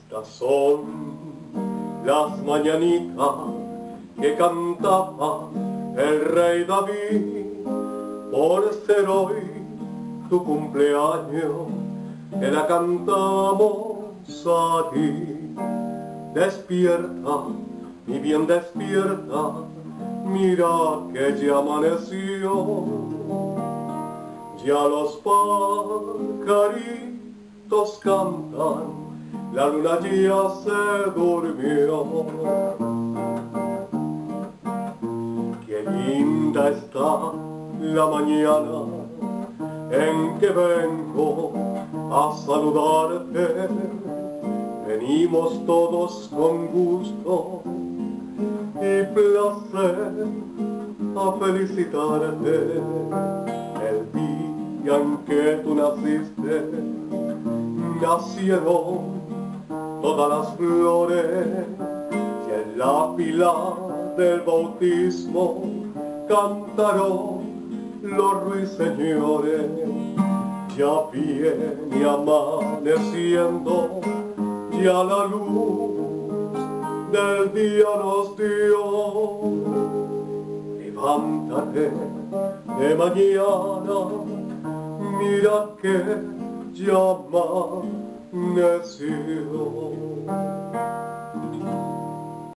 Estas son las mañanitas que cantaba el rey David, por ser hoy tu cumpleaños, que la cantamos a ti. Despierta, mi bien despierta, mira que ya amaneció. Ya los pajaritos cantan, la luna ya se durmió. Qué linda está la mañana en que vengo a saludarte. Venimos todos con gusto y placer a felicitarte. El día en que tú naciste, nacieron todas las flores, y en la pila del bautismo cantaron los ruiseñores. Ya viene amaneciendo, ya la luz del día nos dio. Levántate de mañana, mira que ya amaneció.